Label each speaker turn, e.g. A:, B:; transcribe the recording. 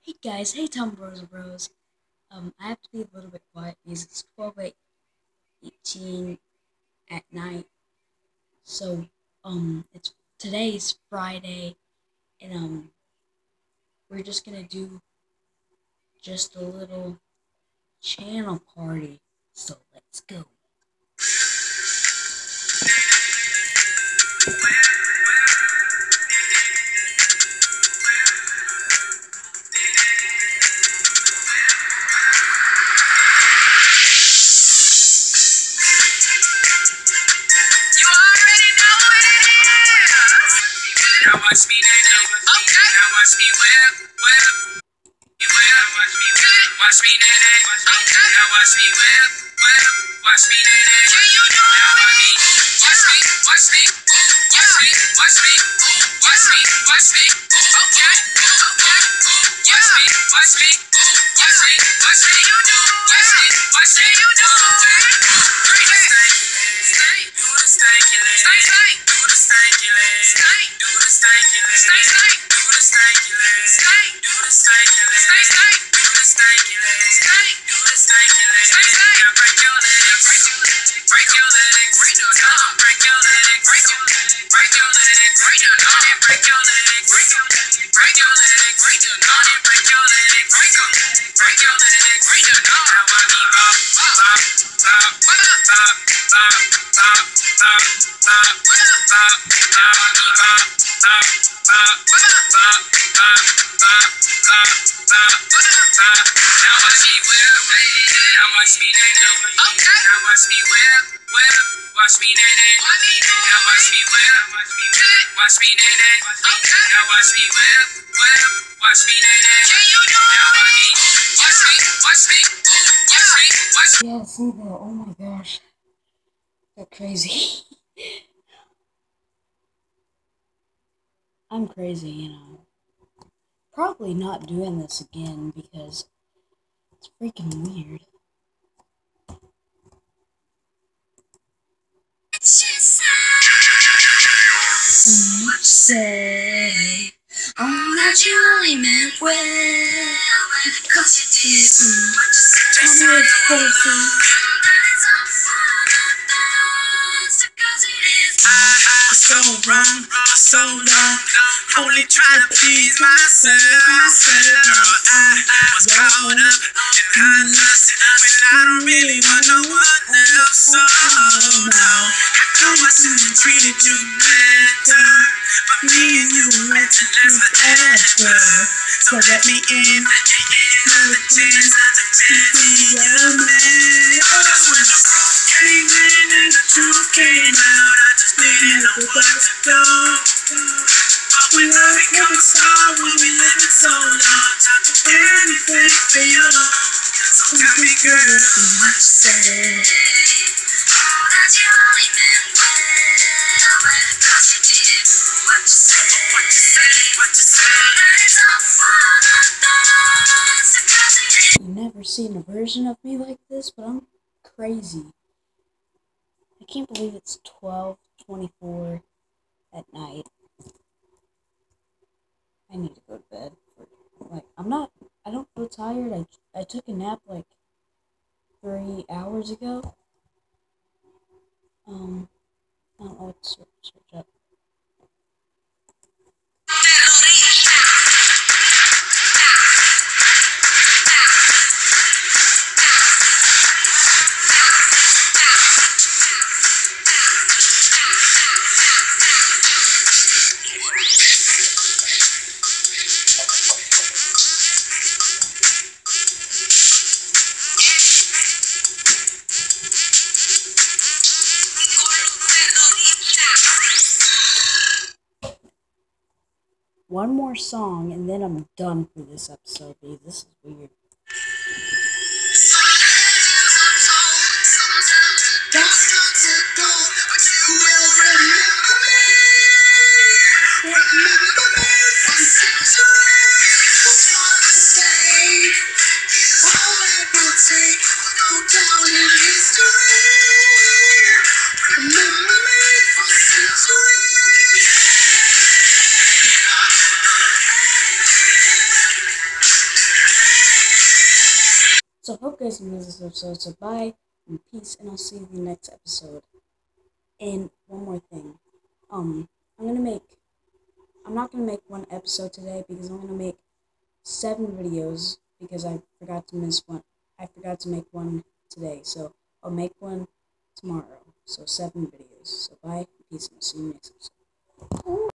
A: Hey guys, hey Tom Bros. I have to be a little bit quiet because it's 12:18 at night. So, it's today's Friday, and we're just gonna do just a little channel party. So let's go.
B: Now watch me nail. Okay. Now watch me whip. Watch me nail. Okay. Now watch me whip. Watch me nail. Can you do it? Now watch me. Watch me. Watch me. Watch me. Watch me. Okay. Watch me. Watch me. Watch me. Watch me. You do it. Watch me. Watch me. You do it. Stay. Do the stanky leg. Stay. Do the stanky leg. Stay. Do the stanky leg. Stay. Do the stanky leg. Stay. Do the stanky leg. Stay. Do the stanky leg. Stay. Do the stanky leg. Stay. Now break your legs. Break your legs. Break your legs. Break your legs. Break your legs. Break your legs. Break your legs. Break your legs. Break your legs. Break your legs. Break your legs. Break your legs. Break your legs. Break your legs. Break your legs. Now I be bop, bop, bop, bop, bop, bop, bop, bop, bop, bop. Now I be bop, bop, bop, bop, bop, bop, bop, bop, bop. Now watch me whip, now watch me nail. Okay. Now watch me whip. Watch me nail. Now watch me whip. Watch me nail. Okay. Now watch me whip. Watch me nail. Can you do it? Now watch me. Watch me. Watch me.
A: Yeah, see that? Oh my gosh, that's crazy. I'm crazy, Probably not doing this again because it's freaking weird. Say, that you only meant well. Cause you didn't tell me it's crazy.
B: So wrong, so long. Only trying to please myself. I was caught up in high lust when I don't really want no one else. So now I wasn't treated you better, but me and you were meant to last forever. So let me in, another chance to be your man. When the truth came in and the truth came out, I just needed no one to go. But we were becoming star when we lived so long. Time to do anything for you. So tell me, girl, what you say? That you only meant well. Cause you did what you say. What you say? What you say? It's all for the thoughts.
A: You've never seen a version of me like this, but I'm crazy. I can't believe it's 12:24 at night. I need to go to bed. I don't feel tired. I took a nap like 3 hours ago. I don't know what to search up. One more song and then I'm done for this episode, because this is weird. So I hope you guys enjoyed this episode. So bye and peace, and I'll see you in the next episode. And one more thing, I'm not gonna make one episode today because I'm gonna make 7 videos because I forgot to miss one. I forgot to make one today, so I'll make one tomorrow. So 7 videos. So bye, peace, and I'll see you next episode.